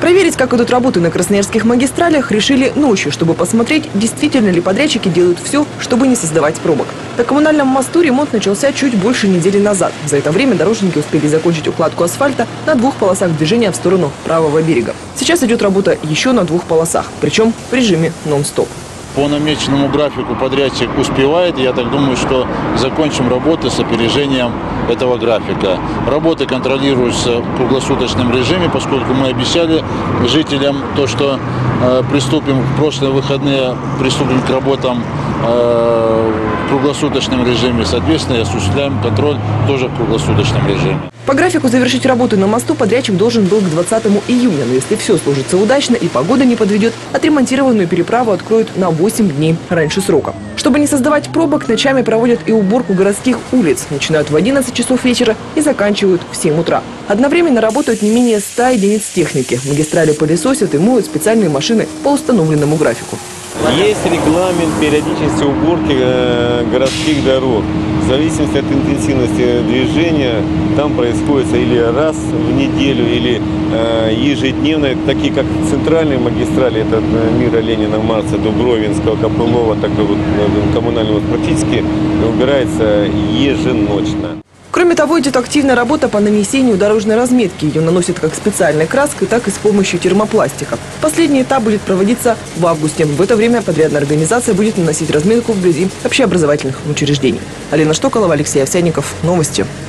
Проверить, как идут работы на красноярских магистралях, решили ночью, чтобы посмотреть, действительно ли подрядчики делают все, чтобы не создавать пробок. На коммунальном мосту ремонт начался чуть больше недели назад. За это время дорожники успели закончить укладку асфальта на 2 полосах движения в сторону правого берега. Сейчас идет работа еще на 2 полосах, причем в режиме нон-стоп. По намеченному графику подрядчик успевает. Я так думаю, что закончим работы с опережением этого графика. Работы контролируются в круглосуточном режиме, поскольку мы обещали жителям то, что приступим в прошлые выходные, приступим к работам в круглосуточном режиме. Соответственно, и осуществляем контроль тоже в круглосуточном режиме. По графику завершить работы на мосту подрядчик должен был к 20 июня. Но если все сложится удачно и погода не подведет, отремонтированную переправу откроют на 8 дней раньше срока. Чтобы не создавать пробок, ночами проводят и уборку городских улиц. Начинают в 11 часов вечера и заканчивают в 7 утра. Одновременно работают не менее 100 единиц техники. Магистрали пылесосят и моют специальные машины по установленному графику. Есть регламент периодичности уборки городских дорог. В зависимости от интенсивности движения там происходит или раз в неделю, или ежедневно. Такие как центральные магистрали, это Мира Ленина, Марса, Дубровинского, Копылова, так и вот коммунального практически убирается еженочно. Кроме того, идет активная работа по нанесению дорожной разметки. Ее наносят как специальной краской, так и с помощью термопластика. Последний этап будет проводиться в августе. В это время подрядная организация будет наносить разметку вблизи общеобразовательных учреждений. Алина Штоколова, Алексей Овсянников. Новости.